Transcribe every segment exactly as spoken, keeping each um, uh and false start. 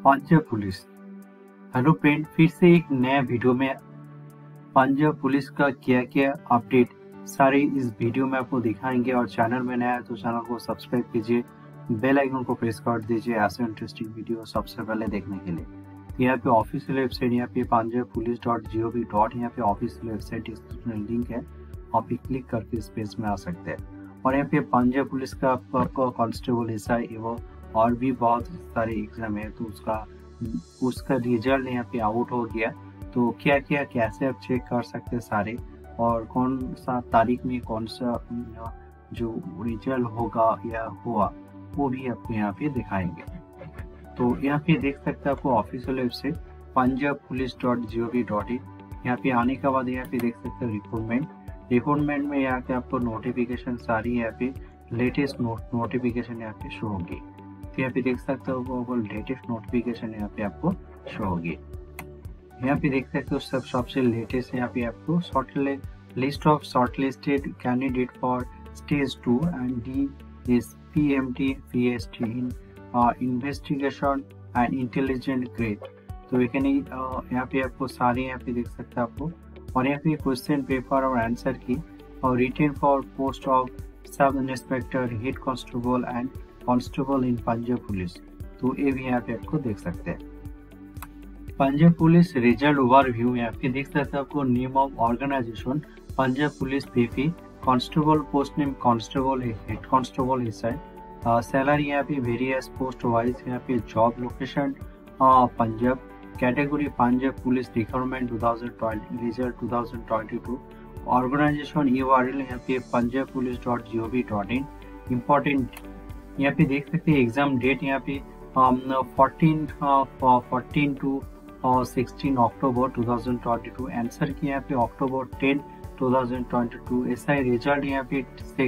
Punjab police. Hello friend, फिर से एक नया वीडियो में पंजाब पुलिस का क्या क्या अपडेट सारे इस वीडियो में आपको दिखाएंगे। और चैनल में नया है तो चैनल को सब्सक्राइब कीजिए, बेल आइकन को प्रेस कर दीजिए ऐसे इंटरेस्टिंग वीडियो सबसे पहले देखने के लिए। तो यहाँ पे ऑफिशियल वेबसाइट, यहाँ पे Punjab police dot G O V dot यहाँ पे ऑफिशियल वेबसाइट डिस्क्रिप्शन में लिंक है, आप भी क्लिक करके इस पेज में आ सकते हैं। और यहाँ पे पंजाब पुलिस का आपका कांस्टेबल एस आई एवं और भी बहुत सारे एग्जाम है, तो उसका उसका रिजल्ट यहाँ पे आउट हो गया। तो क्या क्या कैसे आप चेक कर सकते हैं सारे, और कौन सा तारीख में कौन सा जो रिजल्ट होगा या हुआ वो भी आपको यहाँ पे दिखाएंगे। तो यहाँ पे देख सकते हैं आपको official website Punjab police dot G O V dot in. यहाँ पे आने के बाद यहाँ पे देख सकते हैं रिक्रूटमेंट। रिक्रूटमेंट में यहाँ पे आपको नोटिफिकेशन सारी यहाँ पे लेटेस्ट नोटिफिकेशन यहाँ पे शो होगी। तो यहाँ पे देख सकते हो वो लेटेस्ट नोटिफिकेशन यहाँ पे आपको शो होगी। यहाँ पे देख सकते हो सब सबसे लेटेस्ट यहाँ पे आपको shortlist of shortlisted candidate for stage two and D is P M T P S T in investigation and intelligent grade. तो यहाँ पे आपको सारे यहाँ पे देख सकते हैं आपको। और यहाँ पे क्वेश्चन पेपर और आंसर की और written for post of sub inspector, head constable and constable in Punjab police. तो ये भी यहाँ पे आपको देख सकते हैं। पंजाब पुलिस रिजल्ट ओवरव्यू, यहाँ पे देख सकते हैं आपको name of organization Punjab police P P, constable post name constable, head constable S I, salary यहाँ पे वेरियस पोस्ट वाइज, यहाँ पे job location Punjab, category Punjab police recruitment two thousand twenty result two thousand twenty two, organization U R L यहाँ पे Punjab police dot G O V dot in. Important यहाँ पे देख सकते हैं एग्जाम डेट यहाँ पे fourteen fourteen to sixteen October two thousand twenty two, answer key यहाँ पे October ten two thousand twenty two, S I result यहाँ पे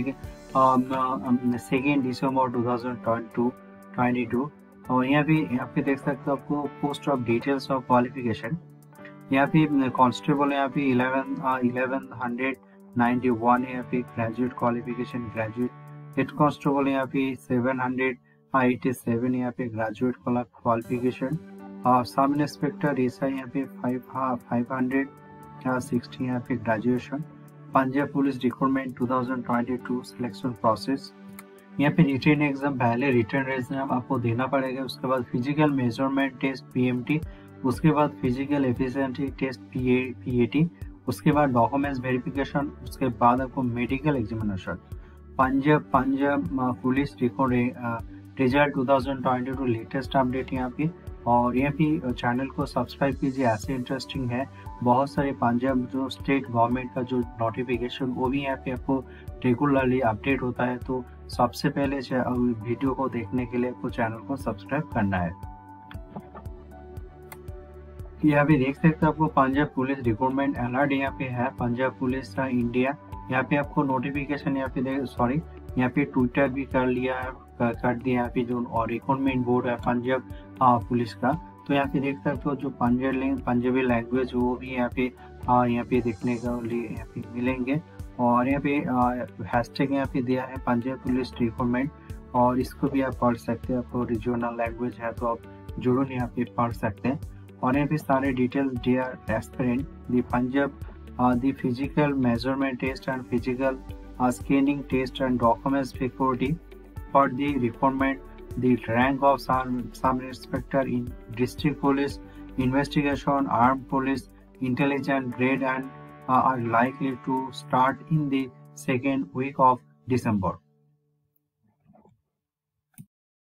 second December two thousand twenty two. और यहाँ पे यहाँ पे देख सकते हो आपको post of details of qualification. यहाँ पे कांस्टेबल यहाँ पे eleven eleven hundred ninety one यहाँ पे graduate qualification graduate, head constable यहाँ पे सेवन हंड्रेड एटी सेवन यहाँ पे ग्रेजुएट क्वालिफिकेशन, और सब इंस्पेक्टर एस आई यहाँ पे फाइव हंड्रेड सिक्सटी यहाँ पे graduation. Punjab police recruitment two thousand twenty two selection process, यहाँ पे रिटर्न एग्जाम पहले रिटर्न एग्जाम आपको देना पड़ेगा, उसके बाद physical measurement test P M T, उसके बाद physical efficiency test P A T, उसके बाद डॉक्यूमेंट्स वेरिफिकेशन, उसके बाद आपको medical examination. Punjab Punjab police recruitment result two thousand twenty two latest update यहाँ पे। और यहाँ पे चैनल को सब्सक्राइब कीजिए, ऐसे इंटरेस्टिंग है बहुत सारे पंजाब जो स्टेट गवर्नमेंट का जो नोटिफिकेशन वो भी यहाँ पे आपको रेगुलरली अपडेट होता है। तो सबसे पहले वीडियो को देखने के लिए आपको चैनल को सब्सक्राइब करना है। यहाँ पे देख सकते हैं आपको पंजाब पुलिस रिक्रूटमेंट अलर्ट यहाँ पे है पंजाब पुलिस इंडिया। यहाँ पे आपको नोटिफिकेशन यहाँ पे सॉरी यहाँ पे ट्विटर भी कर लिया है कर दिया यहाँ पे जो और रिक्रूटमेंट बोर्ड है पंजाब पुलिस का। तो यहाँ पे देख सकते हो जो पंजाबी पंजाबी लैंग्वेज वो भी यहाँ पे यहाँ पे देखने के लिए यहाँ पे मिलेंगे। और यहाँ पे हैशटैग यहाँ पे दिया है पंजाब पुलिस रिक्रूटमेंट, और इसको भी आप पढ़ सकते हैं। आपको रीजनल लैंग्वेज है तो आप जरूर यहाँ पे पढ़ सकते हैं। और यहाँ पे सारे details dear aspirant the Punjab the physical measurement test and physical scanning test and documents security for the recruitment, the rank of sub, sub inspector in district police, investigation, armed police, intelligence grade and uh, are likely to start in the second week of December.